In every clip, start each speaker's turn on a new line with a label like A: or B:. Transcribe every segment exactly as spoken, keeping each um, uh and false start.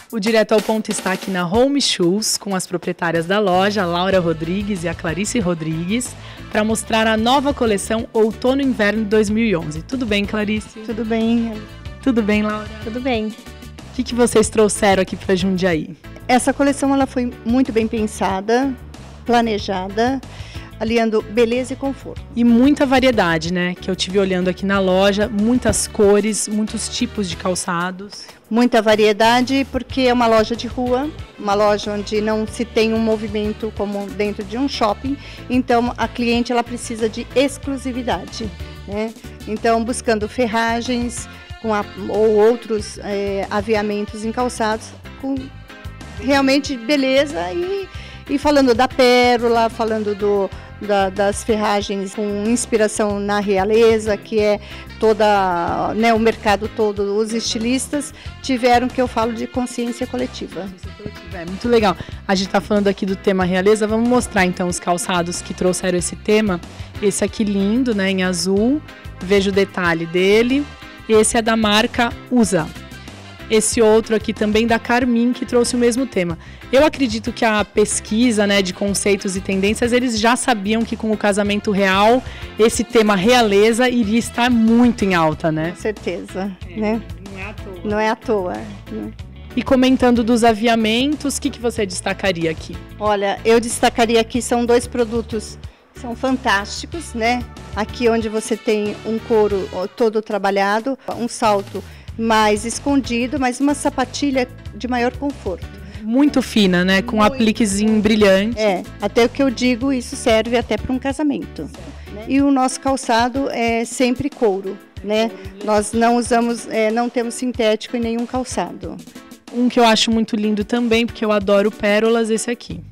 A: O Direto ao Ponto está aqui na Home Shoes com as proprietárias da loja, Laura Rodrigues e a Clarice Rodrigues, para mostrar a nova coleção Outono e Inverno dois mil e onze. Tudo bem, Clarice?
B: Tudo bem.
A: Tudo bem, Laura?
B: Tudo bem.
A: O que, que vocês trouxeram aqui para Jundiaí?
B: Essa coleção ela foi muito bem pensada, planejada, aliando beleza e conforto.
A: E muita variedade, né? Que eu tive olhando aqui na loja, muitas cores, muitos tipos de calçados.
B: Muita variedade, porque é uma loja de rua, uma loja onde não se tem um movimento como dentro de um shopping, então a cliente ela precisa de exclusividade, né? Então buscando ferragens com a, ou outros é, aviamentos em calçados com realmente beleza e, e falando da pérola, falando do Da, das ferragens com inspiração na realeza, que é toda, né, o mercado todo, os estilistas tiveram, que eu falo, de consciência coletiva.
A: É muito legal. A gente está falando aqui do tema realeza, vamos mostrar então os calçados que trouxeram esse tema. Esse aqui lindo, né, em azul, veja o detalhe dele. Esse é da marca Usa. Esse outro aqui também da Carmin, que trouxe o mesmo tema. Eu acredito que a pesquisa, né, de conceitos e tendências, eles já sabiam que com o casamento real, esse tema realeza iria estar muito em alta, né?
B: Com certeza,
A: é,
B: né?
A: Não é à toa.
B: Não é à toa. Né?
A: E comentando dos aviamentos, o que, que você destacaria aqui?
B: Olha, eu destacaria aqui, são dois produtos, são fantásticos, né? Aqui onde você tem um couro todo trabalhado, um salto mais escondido, mas uma sapatilha de maior conforto.
A: Muito fina, né? Com um apliquezinho brilhante.
B: É, até o que eu digo, isso serve até para um casamento. E o nosso calçado é sempre couro, né? Nós não usamos, é, não temos sintético em nenhum calçado.
A: Um que eu acho muito lindo também, porque eu adoro pérolas, esse aqui.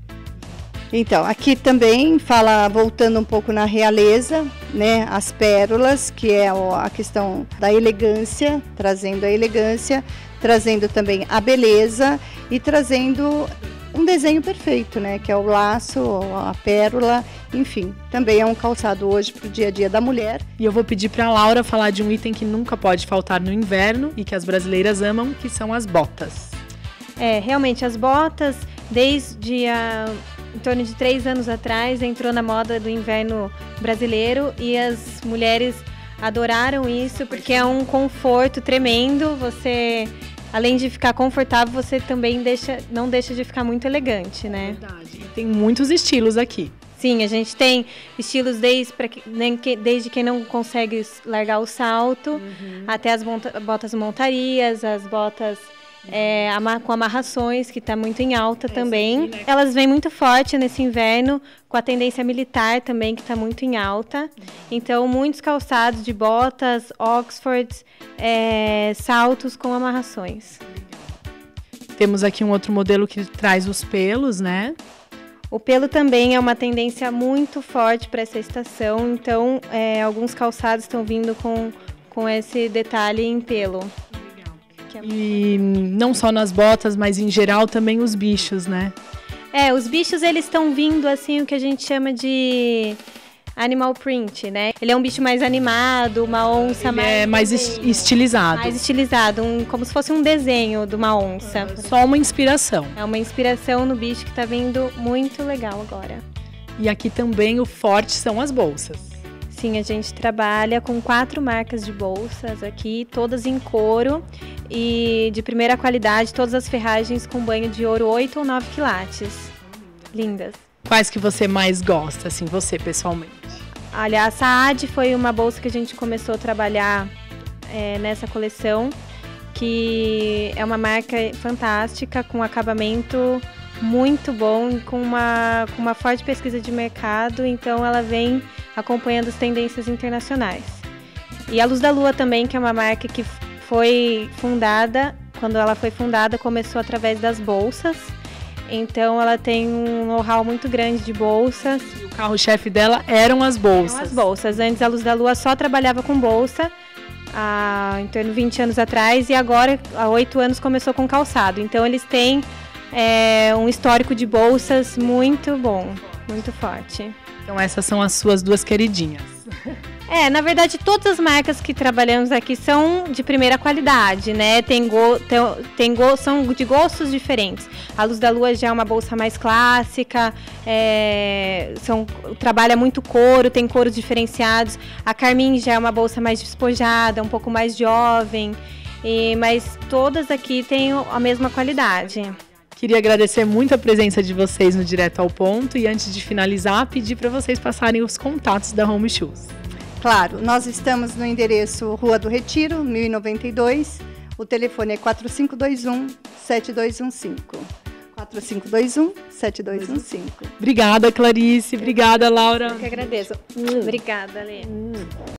B: Então, aqui também fala, voltando um pouco na realeza, né, as pérolas, que é a questão da elegância, trazendo a elegância, trazendo também a beleza e trazendo um desenho perfeito, né, que é o laço, a pérola, enfim. Também é um calçado hoje para o dia a dia da mulher.
A: E eu vou pedir para a Laura falar de um item que nunca pode faltar no inverno e que as brasileiras amam, que são as botas.
C: É, realmente, as botas, desde a... em torno de três anos atrás, entrou na moda do inverno brasileiro e as mulheres adoraram isso porque é um conforto tremendo. Você, além de ficar confortável, você também deixa, não deixa de ficar muito elegante, né?
A: É verdade. E tem muitos estilos aqui.
C: Sim, a gente tem estilos desde, pra, desde quem não consegue largar o salto, uhum. até as botas montarias, as botas... É, com amarrações, que está muito em alta é também. Aqui, né? Elas vêm muito forte nesse inverno, com a tendência militar também, que está muito em alta. Então, muitos calçados de botas, Oxfords, é, saltos com amarrações.
A: Temos aqui um outro modelo que traz os pelos, né?
C: O pelo também é uma tendência muito forte para essa estação, então é, alguns calçados estão vindo com, com esse detalhe em pelo.
A: E não só nas botas, mas em geral também os bichos, né?
C: É, os bichos eles estão vindo assim, o que a gente chama de animal print, né? Ele é um bicho mais animado, uma onça
A: Ele
C: mais...
A: é mais desenho, estilizado.
C: Mais estilizado, um, como se fosse um desenho de uma onça.
A: Só uma inspiração.
C: É uma inspiração no bicho que tá vindo muito legal agora.
A: E aqui também o forte são as bolsas.
C: Sim, a gente trabalha com quatro marcas de bolsas aqui, todas em couro e de primeira qualidade, todas as ferragens com banho de ouro oito ou nove quilates. Lindas.
A: Quais que você mais gosta, assim, você pessoalmente?
C: Olha, a Saad foi uma bolsa que a gente começou a trabalhar é, nessa coleção, que é uma marca fantástica, com acabamento muito bom, com uma, com uma forte pesquisa de mercado, então ela vem acompanhando as tendências internacionais. E a Luz da Lua também, que é uma marca que foi fundada, quando ela foi fundada, começou através das bolsas, então ela tem um know-how muito grande de bolsas.
A: E o carro-chefe dela eram as bolsas.
C: Eram as bolsas. Antes a Luz da Lua só trabalhava com bolsa, há em torno de vinte anos atrás, e agora, há oito anos, começou com calçado. Então eles têm é, um histórico de bolsas muito bom, muito forte.
A: Então essas são as suas duas queridinhas.
C: É, na verdade, todas as marcas que trabalhamos aqui são de primeira qualidade, né? Tem go, tem, tem go, são de gostos diferentes. A Luz da Lua já é uma bolsa mais clássica, é, são, trabalha muito couro, tem couros diferenciados. A Carmin já é uma bolsa mais despojada, um pouco mais jovem, e, mas todas aqui têm a mesma qualidade.
A: Queria agradecer muito a presença de vocês no Direto ao Ponto e antes de finalizar, pedir para vocês passarem os contatos da Home Shoes.
B: Claro, nós estamos no endereço Rua do Retiro, mil e noventa e dois. O telefone é quatro cinco dois um, sete dois um cinco. quatro cinco dois um, sete dois um cinco.
A: Obrigada, Clarice. Obrigada, Laura.
C: Eu que agradeço. Hum. Obrigada, Lê. Hum.